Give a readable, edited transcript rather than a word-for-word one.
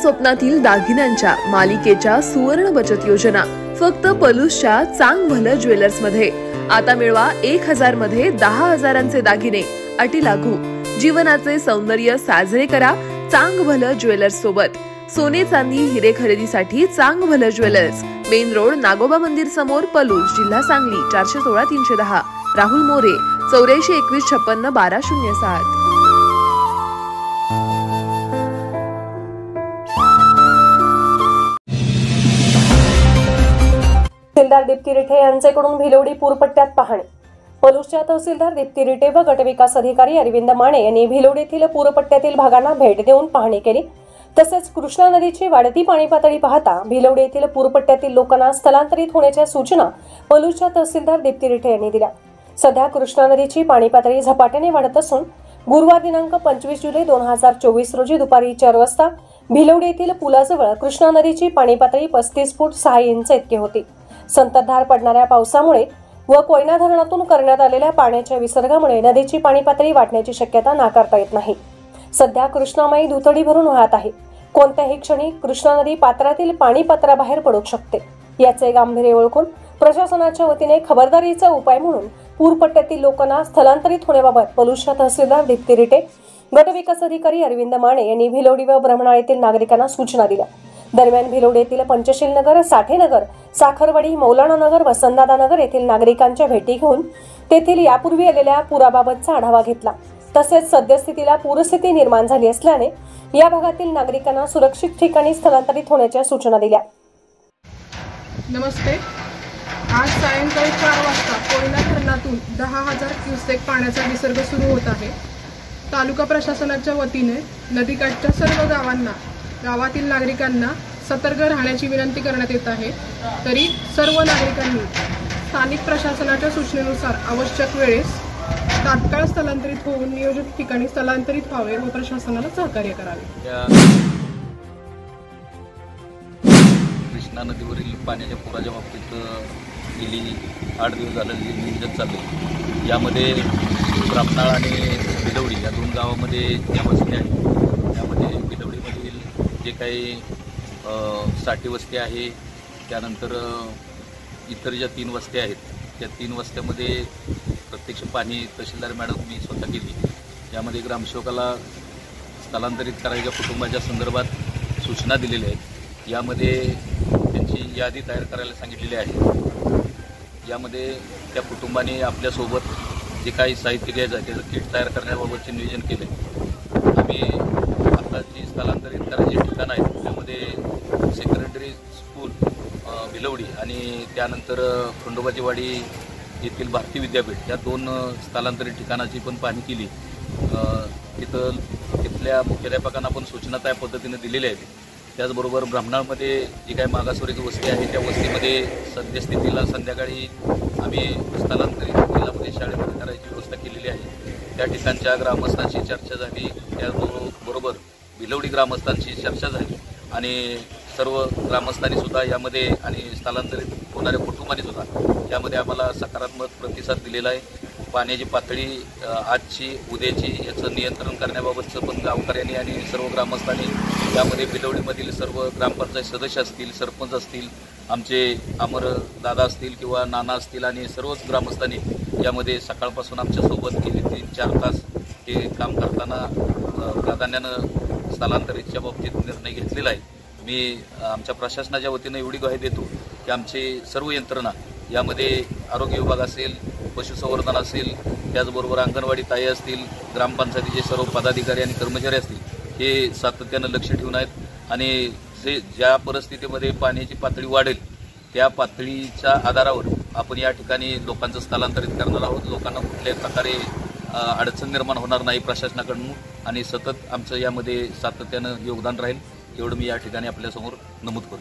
स्वप्नातील दागिन्यांच्या मालिकेच्या सुवर्ण बचत योजना फक्त पलूसच्या चांग भलं ज्वेलर्स मध्ये। आता मिळवा 1000 मध्ये 10,000चे दागिने, अटी लागू। जीवनाचे सौंदर्य साजरे करा चांग भलं ज्वेलर्स सोबत। सोने चांदी हिरे खरेदीसाठी चांग भलं ज्वेलर्स, मेन रोड, नागोबा मंदिर समोर, पलूस, जिल्हा सांगली। 416 310। राहुल मोरे 84 21 56 1207। तहसीलदार दीप्ती रिठे यांच्याकडून भिलवडी पूरपट्ट्यात पाहणी। पलूसच्या तहसीलदार दीप्ती रिठे व गटविकास अधिकारी अरविंद माने यांनी भिलवडीतील पूरपट्ट्यातील भागांना भेट देऊन पाहणी केली। तसेच कृष्णा नदीची वाढती पाणी पातळी पाहता भिलवडी येथील पूरपट्ट्यातील लोकांना स्थलांतरित होण्याच्या सूचना पलूसच्या तहसीलदार दीप्ती रिठे यांनी दिल्या। सध्या कृष्णा नदीची पाणी पातळी झपाट्याने वाढत असून गुरुवार दिनांक 25 जुलै 2024 रोजी दुपारी 4 वाजता भिलवडी येथील पुलाजवळ कृष्णा नदीची पाणी पातळी 35 फूट 6 इंच इतकी होती। संततधार पडणाऱ्या पावसामुळे व कोयना धरणातून करण्यात आलेल्या पाण्याच्या विसर्गामुळे नदीची पाणी पातळी वाढण्याची शक्यता नाकारता येत नाही। सध्या कृष्णामाई दुथडी भरून वाहत आहे। कोणत्याही क्षणी कृष्णा नदी पात्रातील पाणी पात्राबाहेर पडू शकते। याचे गांभीर्य ओळखून प्रशासनाच्या वतीने खबरदारीचा उपाय म्हणून पूरपट्ट्यातील लोकांना स्थलांतरित होण्याबाबत पलूसच्या तहसीलदार दीप्ती रिठे, गटविकास अधिकारी अरविंद माने यांनी भिलवडी व ब्रह्मनाळ येथील नागरिकांना सूचना दिल्या। दरम्यान भिलवडी येथील पंचशील नगर, साठे नगर, साखरवाडी, मौलाना नगर, वसंतदादा नगर येथील नागरिकांच्या भेटी घेऊन तेथील यापूर्वी आलेल्या पुराबाबतचा आढावा घेतला। तसेच सद्यस्थितीला पूरस्थिती निर्माण झाली असल्याने या भागातील नागरिकांना सुरक्षित ठिकाणी स्थलांतरित होण्याच्या सूचना दिल्या। नमस्ते। आज सायंकाळी 4 वाजता कोयना धरणातून 10,000 क्युसेक पाण्याचा विसर्ग सुरू होत आहे। तालुका प्रशासनाच्या वतीने नदीकाठच्या सर्व गावातील नागरिकांना सतर्क राहण्याची विनंती करण्यात येत आहे। तरी सर्व नागरिकांनी स्थानिक प्रशासनाच्या सूचनेनुसार आवश्यक वेळेस तात्काळ स्थलांतरित होऊन नियोजित ठिकाणी स्थलांतरित व्हावे व प्रशासनाला सहकार्य करावे। कृष्णा नदीवरील पाण्याच्या पुराच्या बाबतीत गेली 8 दिवस झाले नियोजन चालले। यामध्ये ब्रह्मनाळ आणि भिलवडी या 2 गावामध्ये ज्या वस्ती आहेत त्यामध्ये भिलवडीमधील जे काही साठी वस्ती आहे, त्यानंतर इतर ज्या 3 वस्ती आहेत त्या 3 वस्त्यामध्ये प्रत्यक्ष पाणी तहसीलदार मॅडम मी स्वतः केली। यामध्ये ग्रामसेवकाला स्थलांतरित करायच्या कुटुंबाच्या संदर्भात सूचना दिलेल्या आहेत। यामध्ये त्यांची यादी तयार करायला सांगितलेली आहे। यामध्ये त्या कुटुंबाने आपल्यासोबत जे काही साहित्य घ्यायचं आहे त्याचं किट तयार करण्याबाबतचे नियोजन केले। आम्ही आता जी स्थलांतरित करायची ठिकाणं आहेत त्यामध्ये सेकंडरी स्कूल भिलवडी आणि त्यानंतर खंडोबाची वाडी येथील भारती विद्यापीठ या 2 स्थलांतरित ठिकाणाची पण पाहणी केली। तिथल्या मुख्याध्यापकांना पण सूचना त्या पद्धतीने दिलेल्या आहेत। त्याचबरोबर ब्रह्मनाळमध्ये जी काही मागासवर्गीय वस्ती आहे त्या वस्तीमध्ये सद्यस्थितीला संध्याकाळी आम्ही स्थलांतरित जिल्हामध्ये शाळेमध्ये करायची व्यवस्था केलेली आहे। त्या ठिकाणच्या ग्रामस्थांशी चर्चा झाली, त्याचबरोबर भिलवडी ग्रामस्थांशी चर्चा झाली आणि सर्व ग्रामस्थांनी सुद्धा यामध्ये आणि स्थलांतरित होणाऱ्या कुटुंबांनी सुद्धा यामध्ये आम्हाला सकारात्मक प्रतिसाद दिलेला आहे। पाण्याची पातळी आजची उद्याची याचं नियंत्रण करण्याबाबतचं पण गावकऱ्यांनी आणि सर्व ग्रामस्थांनी यामध्ये भिलवडीमधील सर्व ग्रामपंचायत सदस्य असतील, सरपंच असतील, आमचे अमर दादा असतील किंवा नाना असतील आणि सर्वच ग्रामस्थांनी यामध्ये सकाळपासून आमच्यासोबत गेली 3-4 तास हे काम करताना प्राधान्यानं स्थलांतरितच्या बाबतीत निर्णय घेतलेला आहे। मी आमच्या प्रशासनाच्या वतीनं एवढी ग्वाही देतो की आमची सर्व यंत्रणा यामध्ये आरोग्य विभाग असेल, पशुसंवर्धन असेल, त्याचबरोबर अंगणवाडी ताई असतील, ग्रामपंचायतीचे सर्व पदाधिकारी आणि कर्मचारी असतील, हे सातत्यानं लक्ष ठेवून आहेत आणि ज्या परिस्थितीमध्ये पाण्याची पातळी वाढेल त्या पातळीच्या आधारावर आपण या ठिकाणी लोकांचं स्थलांतरित करणार आहोत। लोकांना कुठल्याही प्रकारे अडचण निर्माण होणार नाही प्रशासनाकडून आणि सतत आमचं यामध्ये सातत्यानं योगदान राहील एवढं मी या ठिकाणी आपल्यासमोर नमूद करतो।